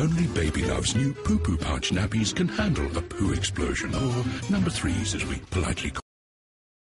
only Baby Love's new poo-poo pouch nappies can handle a poo explosion, or number threes as we politely call